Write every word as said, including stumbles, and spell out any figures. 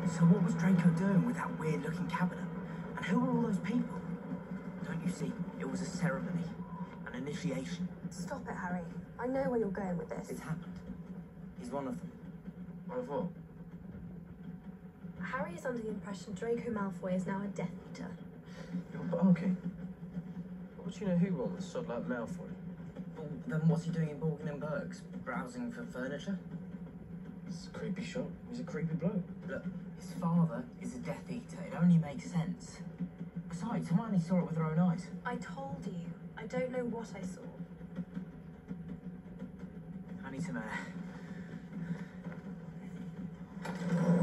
So what was Draco doing with that weird-looking cabinet? And who were all those people? Don't you see? It was a ceremony. An initiation. Stop it, Harry. I know where you're going with this. It's happened. He's one of them. One of what? Harry is under the impression Draco Malfoy is now a Death Eater. Oh, okay. What do you know who won the sod like Malfoy? Well, then what's he doing in Borgin Burgs? Browsing for furniture? It's a creepy shot. He's a creepy bloke. Look, his father is a Death Eater. It only makes sense. Besides, Hermione saw it with her own eyes. I told you. I don't know what I saw. I need some air.